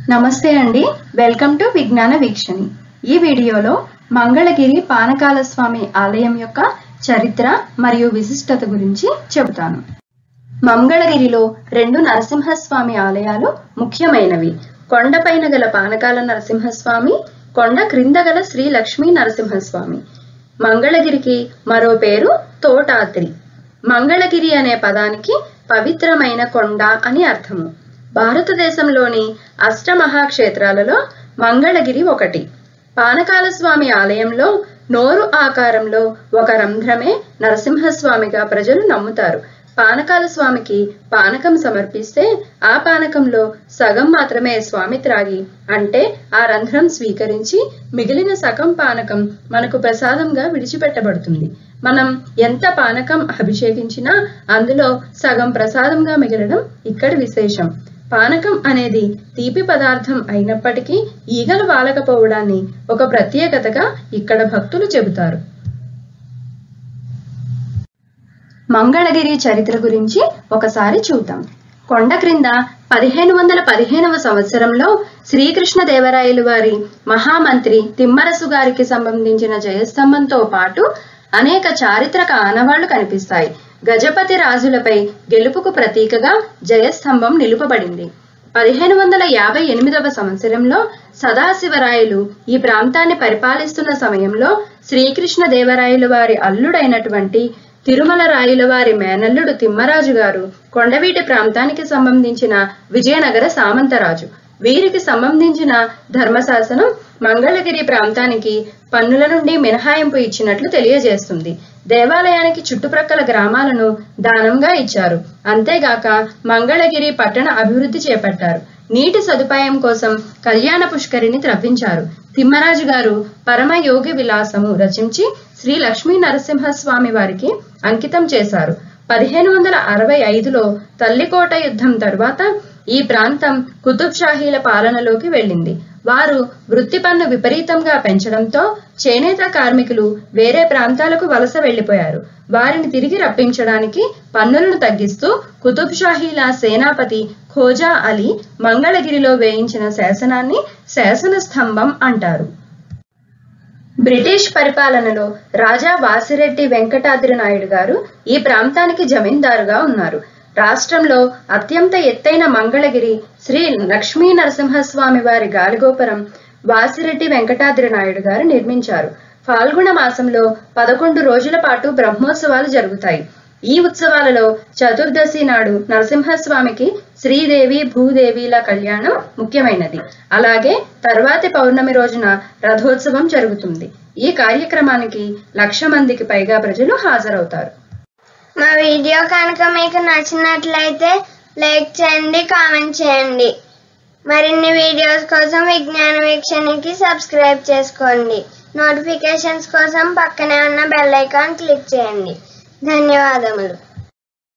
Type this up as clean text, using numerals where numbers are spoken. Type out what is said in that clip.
నమస్తే అండి, welcome to విజ్ఞాన వీక్షణి. ఈ వీడియోలో మంగళగిరి పానకాల స్వామి ఆలయం యొక్క చరిత్ర మరియు విశిష్టత గురించి చెబుతాను. మంగళగిరిలో రెండు నరసింహస్వామి ఆలయాలు ముఖ్యమైనవి. కొండపైన గల పానకాల నరసింహస్వామి, కొండ క్రింద గల శ్రీ లక్ష్మీ నరసింహస్వామి. మంగళగిరికి మరో పేరు తోటాద్రి. మంగళగిరి అనే పదానికి పవిత్రమైన కొండ అని అర్థము. భారతదేశంలోని అష్టమహాక్షేత్రాలలో మంగళగిరి ఒకటి. పానకాల స్వామి ఆలయంలో నోరు ఆకారంలో ఒక రంధ్రమే నరసింహస్వామిగా ప్రజలు నమ్ముతారు. పానకాల స్వామికి పానకం సమర్పిస్తే ఆ పానకంలో సగం మాత్రమే స్వామి త్రాగి, అంటే ఆ రంధ్రం స్వీకరించి మిగిలిన సగం పానకం మనకు ప్రసాదంగా విడిచిపెట్టబడుతుంది. మనం ఎంత పానకం అభిషేకించినా అందులో సగం ప్రసాదంగా మిగలడం ఇక్కడి విశేషం. పానకం అనేది తీపి పదార్థం అయినప్పటికీ ఈగలు వాలకపోవడాన్ని ఒక ప్రత్యేకతగా ఇక్కడ భక్తులు చెబుతారు. మంగళగిరి చరిత్ర గురించి ఒకసారి చూద్దాం. కొండ క్రింద 1515వ సంవత్సరంలో శ్రీకృష్ణదేవరాయలు వారి మహామంత్రి తిమ్మరసు గారికి సంబంధించిన జయస్తంభంతో పాటు అనేక చారిత్రక ఆనవాళ్లు కనిపిస్తాయి. గజపతి రాజులపై గెలుపుకు ప్రతీకగా జయస్తంభం నిలుపబడింది. 1558వ సంవత్సరంలో సదాశివరాయలు ఈ ప్రాంతాన్ని పరిపాలిస్తున్న సమయంలో శ్రీకృష్ణదేవరాయలు వారి అల్లుడైనటువంటి తిరుమల రాయల వారి మేనల్లుడు తిమ్మరాజు గారు కొండవీటి ప్రాంతానికి సంబంధించిన విజయనగర సామంతరాజు. వీరికి సంబంధించిన ధర్మశాసనం మంగళగిరి ప్రాంతానికి పన్నుల నుండి మినహాయింపు ఇచ్చినట్లు తెలియజేస్తుంది. దేవాలయానికి చుట్టుప్రక్కల గ్రామాలను దానంగా ఇచ్చారు. అంతేగాక మంగళగిరి పట్టణ అభివృద్ధి చేపట్టారు. నీటి సదుపాయం కోసం కళ్యాణ పుష్కరిని త్రవ్వించారు. తిమ్మరాజు గారు పరమయోగి విలాసము రచించి శ్రీ లక్ష్మీ నరసింహస్వామి వారికి అంకితం చేశారు. 1565లో తల్లికోట యుద్ధం తరువాత ఈ ప్రాంతం కుతుబ్ షాహీల పాలనలోకి వెళ్ళింది. వారు వృత్తి పన్ను విపరీతంగా పెంచడంతో చేనేత కార్మికులు వేరే ప్రాంతాలకు వలస వెళ్లిపోయారు. వారిని తిరిగి రప్పించడానికి పన్నులను తగ్గిస్తూ కుతుబ్ షాహీల సేనాపతి ఖోజా అలీ మంగళగిరిలో వేయించిన శాసనాన్ని శాసన స్తంభం అంటారు. బ్రిటిష్ పరిపాలనలో రాజా వాసిరెడ్డి వెంకటాద్రి నాయుడు గారు ఈ ప్రాంతానికి జమీందారుగా ఉన్నారు. రాష్ట్రంలో అత్యంత ఎత్తైన మంగళగిరి శ్రీ లక్ష్మీ నరసింహస్వామి వారి గాలిగోపురం వాసిరెడ్డి వెంకటాద్రి నాయుడు గారు నిర్మించారు. ఫాల్గుణ మాసంలో 11 రోజుల పాటు బ్రహ్మోత్సవాలు జరుగుతాయి. ఈ ఉత్సవాలలో చతుర్దశి నాడు నరసింహస్వామికి శ్రీదేవి భూదేవిల కళ్యాణం ముఖ్యమైనది. అలాగే తర్వాతి పౌర్ణమి రోజున రథోత్సవం జరుగుతుంది. ఈ కార్యక్రమానికి 1,00,000 మందికి పైగా ప్రజలు హాజరవుతారు. మా వీడియో కనుక మీకు నచ్చినట్లయితే లైక్ చేయండి, కామెంట్ చేయండి. మరిన్ని వీడియోస్ కోసం విజ్ఞాన వీక్షణకి సబ్స్క్రైబ్ చేసుకోండి. నోటిఫికేషన్స్ కోసం పక్కనే ఉన్న బెల్ ఐకాన్ క్లిక్ చేయండి. ధన్యవాదములు.